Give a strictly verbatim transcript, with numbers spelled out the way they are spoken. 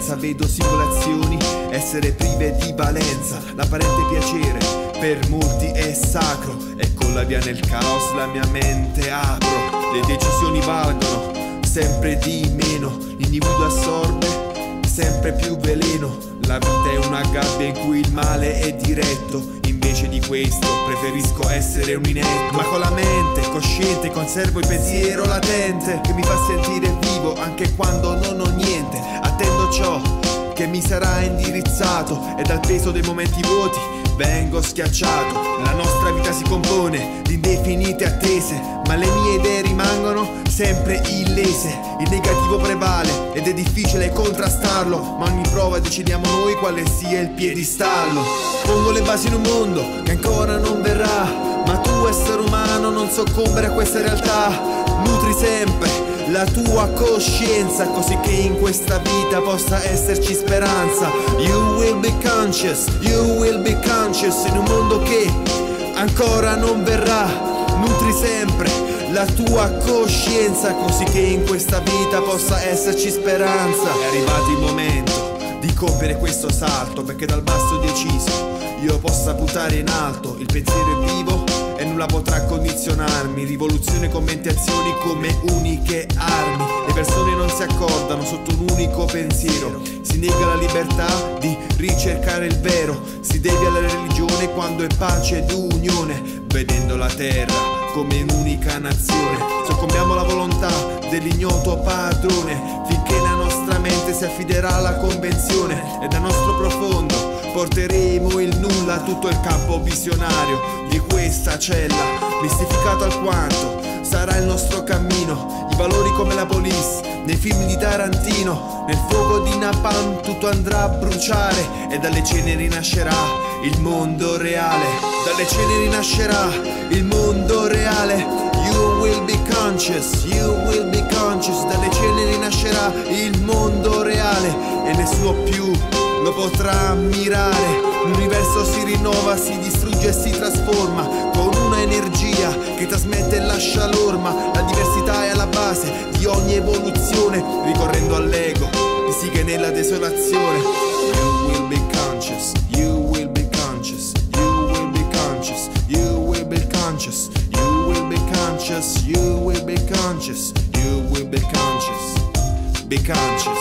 differenza. Vedo singole essere prive di valenza. L'apparente piacere per molti è sacro, e con la via nel caos la mia mente apro. Le decisioni valgono sempre di meno, l'individuo assorbe sempre più veleno. La vita è una gabbia in cui il male è diretto. Invece di questo preferisco essere un inetto. Ma con la mente cosciente conservo il pensiero latente che mi fa sentire vivo anche quando non ho niente. Attendo ciò che mi sarà indirizzato, e dal peso dei momenti vuoti vengo schiacciato. La nostra vita si compone di indefinite attese, ma le mie idee rimangono sempre illese. Il negativo prevale ed è difficile contrastarlo, ma ogni prova decidiamo noi quale sia il piedistallo. Pongo le basi in un mondo che ancora non verrà, ma tu essere umano non soccombere a questa realtà. Nutri sempre la tua coscienza, così che in questa vita possa esserci speranza. You will be conscious, you will be conscious in un mondo che ancora non verrà. Nutri sempre la tua coscienza, così che in questa vita possa esserci speranza. È arrivato il momento di compiere questo salto, perché dal basso deciso io possa puntare in alto. Il pensiero è vivo e nulla potrà condizionarmi. Rivoluzione con mente e azioni come uniche armi. Le persone non si accordano sotto un unico pensiero. Si nega la libertà di ricercare il vero. Si deve alla religione quando è pace ed unione, vedendo la terra come un'unica nazione. Soccombiamo alla volontà dell'ignoto padrone, finché la nostra mente si affiderà alla convenzione, e dal nostro profondo porteremo il nulla, tutto il campo visionario di questa cella. Mistificato alquanto sarà il nostro cammino, i valori come la police nei film di Tarantino. Nel fuoco di Napalm tutto andrà a bruciare, e dalle ceneri nascerà il mondo reale. Dalle ceneri nascerà il mondo reale. You will be conscious, you will be conscious. Dalle ceneri nascerà il mondo reale, e nessuno più lo potrà ammirare. L'universo si rinnova, si distrugge e si trasforma con una energia che trasmette e lascia l'orma. La diversità è alla base di ogni evoluzione, ricorrendo all'ego che sigue nella desolazione. You will be conscious, you will be conscious, you will be conscious, you will be conscious, you will be conscious, you will be conscious, you will be conscious, be conscious.